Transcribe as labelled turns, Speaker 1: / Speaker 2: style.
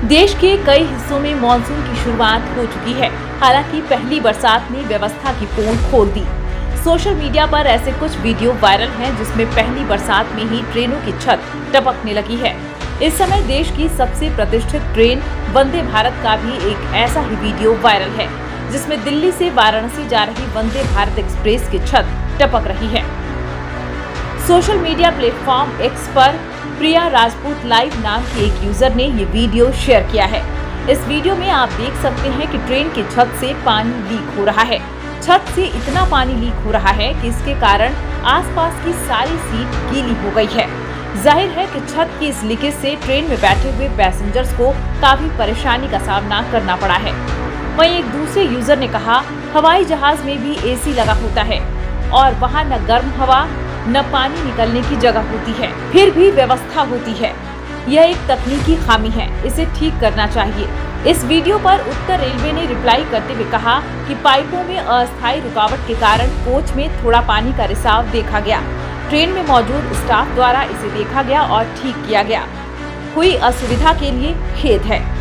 Speaker 1: देश के कई हिस्सों में मानसून की शुरुआत हो चुकी है। हालांकि पहली बरसात ने व्यवस्था की पोल खोल दी। सोशल मीडिया पर ऐसे कुछ वीडियो वायरल हैं जिसमें पहली बरसात में ही ट्रेनों की छत टपकने लगी है। इस समय देश की सबसे प्रतिष्ठित ट्रेन वंदे भारत का भी एक ऐसा ही वीडियो वायरल है, जिसमें दिल्ली से वाराणसी जा रही वंदे भारत एक्सप्रेस की छत टपक रही है। सोशल मीडिया प्लेटफॉर्म एक्स पर प्रिया राजपूत लाइव नाम के एक यूजर ने ये वीडियो शेयर किया है। इस वीडियो में आप देख सकते हैं कि ट्रेन की छत से पानी लीक हो रहा है। छत से इतना पानी लीक हो रहा है कि इसके कारण आसपास की सारी सीट गीली हो गई है। जाहिर है कि छत की इस लीकेज से ट्रेन में बैठे हुए पैसेंजर्स को काफी परेशानी का सामना करना पड़ा है। वहीं एक दूसरे यूजर ने कहा, हवाई जहाज में भी एसी लगा होता है और वहाँ न गर्म हवा न पानी निकलने की जगह होती है, फिर भी व्यवस्था होती है। यह एक तकनीकी खामी है, इसे ठीक करना चाहिए। इस वीडियो पर उत्तर रेलवे ने रिप्लाई करते हुए कहा कि पाइपों में अस्थायी रुकावट के कारण कोच में थोड़ा पानी का रिसाव देखा गया। ट्रेन में मौजूद स्टाफ द्वारा इसे देखा गया और ठीक किया गया। हुई असुविधा के लिए खेद है।